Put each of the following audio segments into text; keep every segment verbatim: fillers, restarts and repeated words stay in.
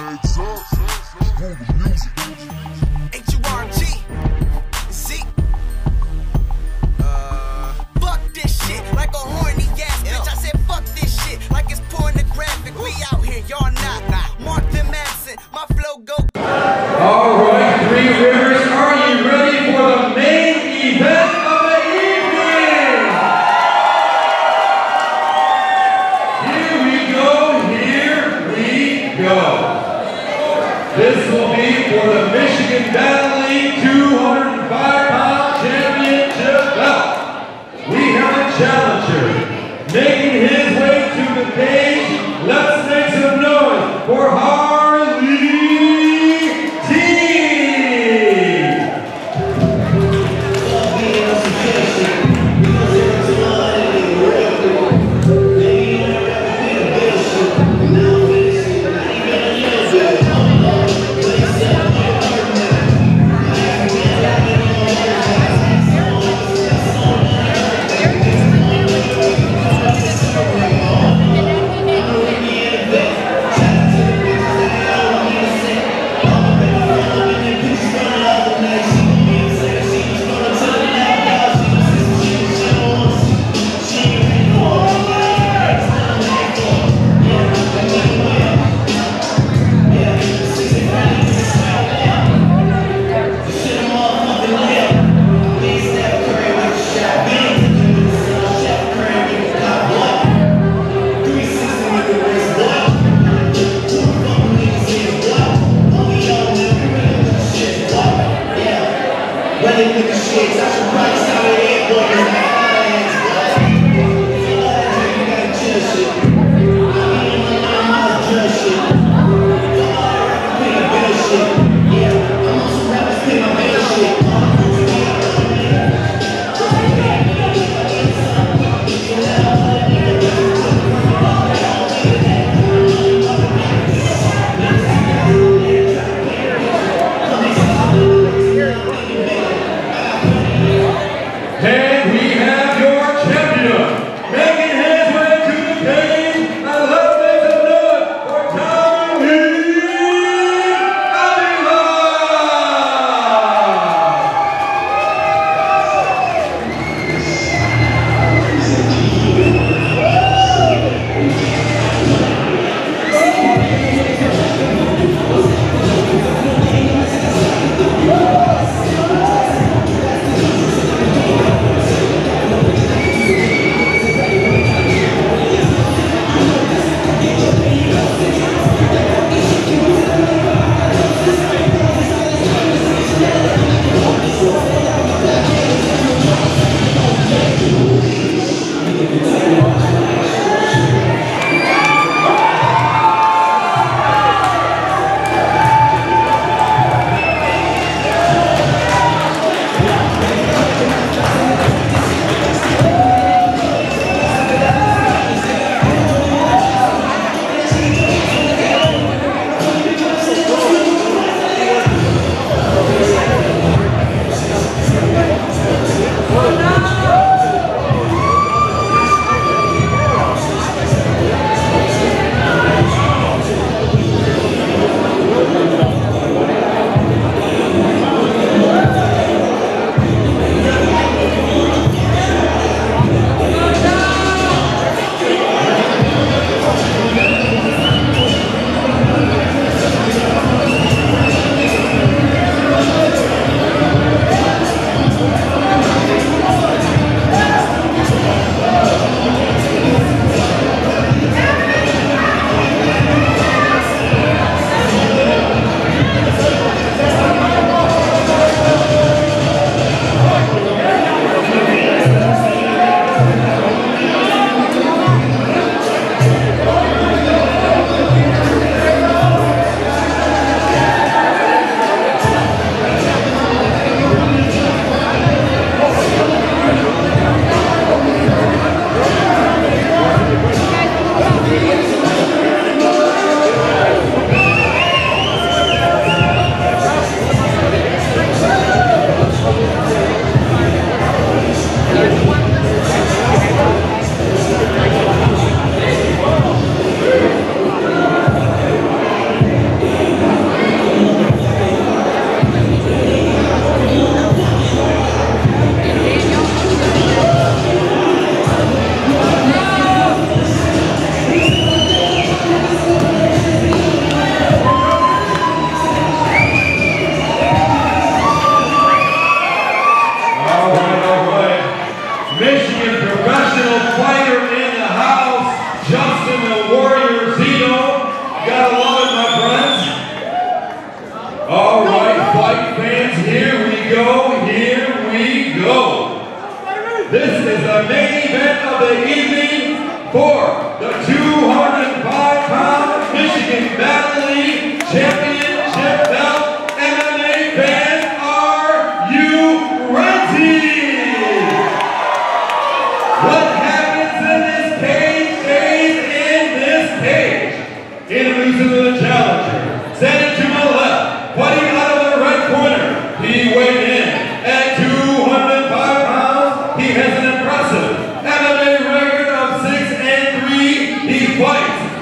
Heads up, roll the music. H U R G. See? Uh, fuck this shit like a horny ass bitch. I said fuck this shit like it's pornographic. We out here, y'all not. Mark them absent, my flow go. Alright, Three Rivers, are you ready for the main event of the evening? Here we go, here we go. This will be for the mission.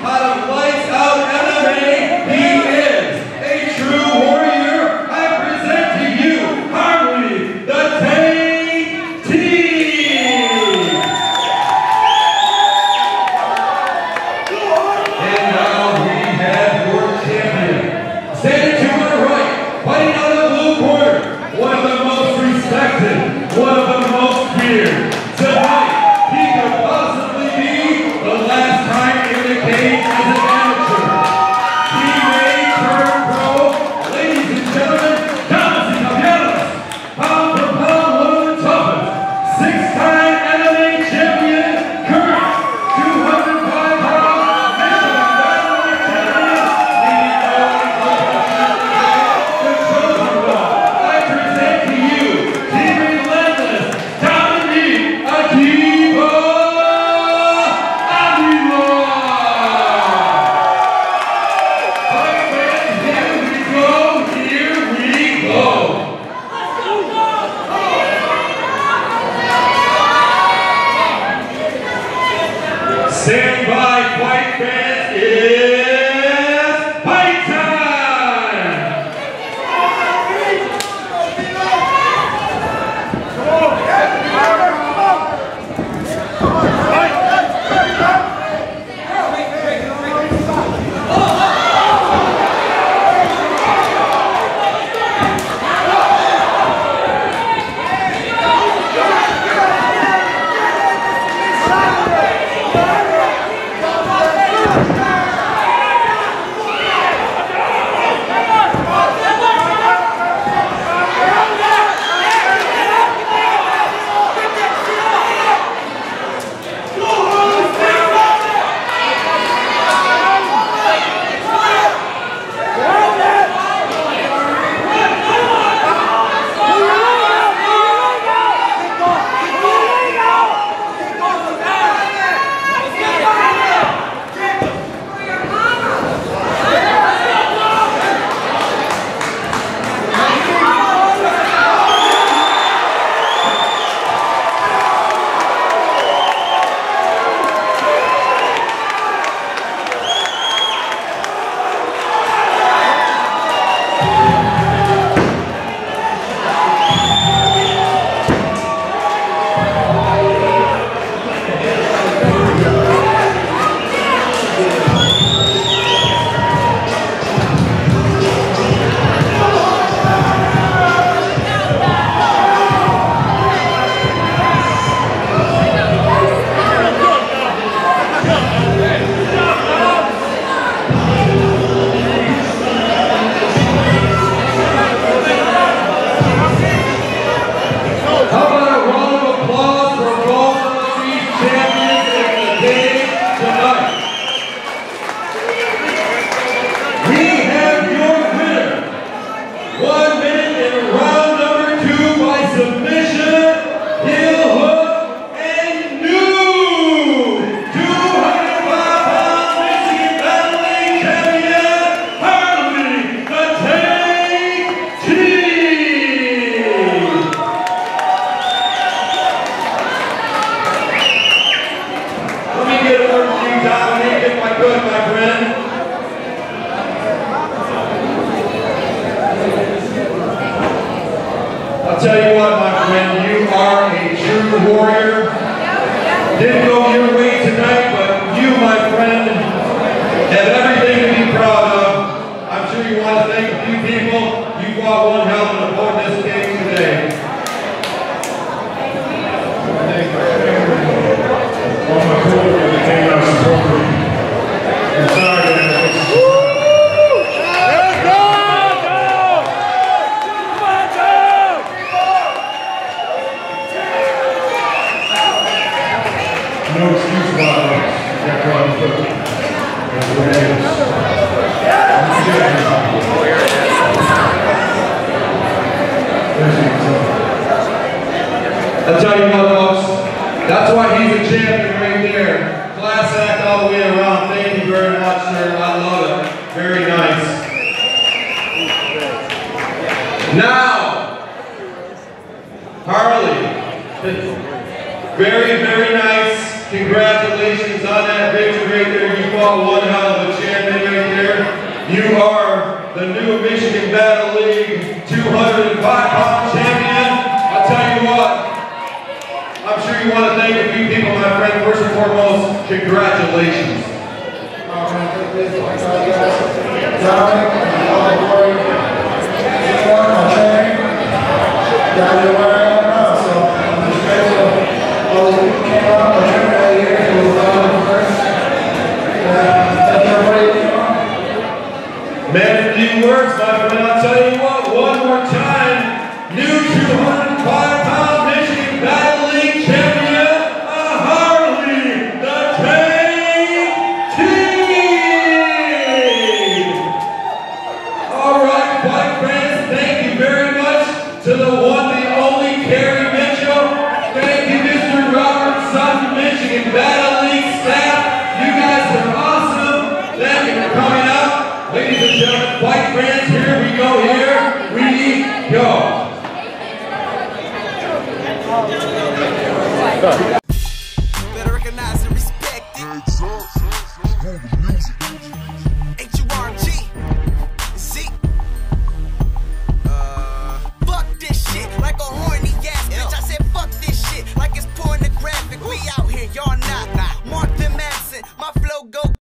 out of Lights Out M M A. He is a true warrior. I present to you Harley the Teague. And now we have your champion. Standing to my right, fighting out of the blue corner, one of the most respected, one of the most feared. Tonight, he could possibly be the last time in the cage as an amateur. He may turn pro. Ladies and gentlemen, Dominique Avila, pound for pound, one of the toughest. Six-time M M A champion, current two hundred five pound Michelin Battleweight champion, the chosen one. I present to you the relentless Dominique Avila. Fight fans, here we go, here we go. Stand by, fight fans, it's fight time! How about a round of applause for both of these champions in the game tonight? We have your winner. One minute in round number two by submission, heel hook, and new two hundred five pound Michigan Battleweight champion, Harley the Teague. Let me get a word from you, Dominique, if I could, my friend. I'll tell you what, my friend, you are a true warrior. Didn't go your way tonight, but you, my friend, have everything to be proud of. I'm sure you want to thank a few people. You fought one hell of an opponent in this game today. All my cool that came out supporting me. I'm sorry, man. No excuse about it. Got caught in the foot. That's what it is. I'll tell you what, folks, that's why he's a champion right there. Class act all the way around. Thank you very much, sir. I love it. Very nice. Now, Harley, very, very nice. Congratulations on that victory right there. You are one hell of a champion right there. You are the new Michigan Battle League two hundred five pound champion. I'll tell you what, I'm sure you want to thank a few people, my friend. First and foremost, congratulations. Man, few words, my friend. I'll tell you what, one more time, new two hundred five pound Michigan Battle League champion, a Harley Teague. All right, fight friends, thank you very much to the one, the only Kerry Mitchell. Thank you, Mister Robert Sutton, Michigan Battle League staff. You guys are awesome. Thank you for coming out. Ladies and gentlemen, fight friends, here we go, here we go.